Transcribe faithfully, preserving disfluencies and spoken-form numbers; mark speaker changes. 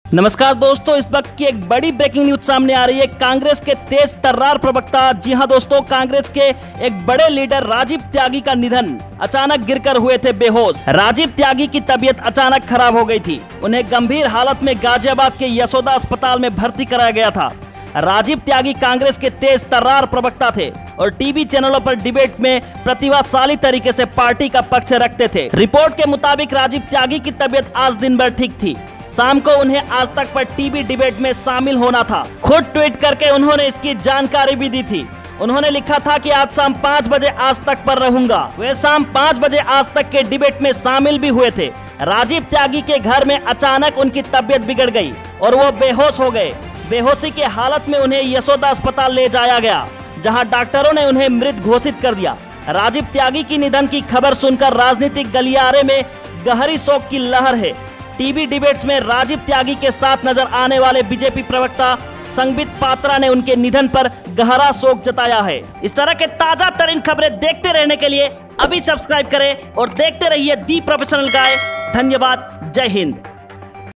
Speaker 1: नमस्कार दोस्तों, इस वक्त की एक बड़ी ब्रेकिंग न्यूज सामने आ रही है। कांग्रेस के तेज तर्रार प्रवक्ता, जी हां दोस्तों, कांग्रेस के एक बड़े लीडर राजीव त्यागी का निधन। अचानक गिरकर हुए थे बेहोश। राजीव त्यागी की तबीयत अचानक खराब हो गई थी। उन्हें गंभीर हालत में गाजियाबाद के यशोदा अस्पताल में भर्ती कराया गया था। राजीव त्यागी कांग्रेस के तेज तर्रार प्रवक्ता थे और टीवी चैनलों पर डिबेट में प्रतिभाशाली तरीके से पार्टी का पक्ष रखते थे। रिपोर्ट के मुताबिक राजीव त्यागी की तबीयत आज दिन भर ठीक थी। शाम को उन्हें आज तक पर टीवी डिबेट में शामिल होना था। खुद ट्वीट करके उन्होंने इसकी जानकारी भी दी थी। उन्होंने लिखा था कि आज शाम पाँच बजे आज तक पर रहूंगा। वे शाम पाँच बजे आज तक के डिबेट में शामिल भी हुए थे। राजीव त्यागी के घर में अचानक उनकी तबीयत बिगड़ गई और वो बेहोश हो गए। बेहोशी की हालत में उन्हें यशोदा अस्पताल ले जाया गया, जहां डॉक्टरों ने उन्हें मृत घोषित कर दिया। राजीव त्यागी की निधन की खबर सुनकर राजनीतिक गलियारे में गहरी शोक की लहर है। टीवी डिबेट्स में राजीव त्यागी के साथ नजर आने वाले बीजेपी प्रवक्ता संबित पात्रा ने उनके निधन पर गहरा शोक जताया है। इस तरह के ताजा तरीन खबरें देखते रहने के लिए अभी सब्सक्राइब करें और देखते रहिए दी प्रोफेशनल गाय। धन्यवाद। जय हिंद।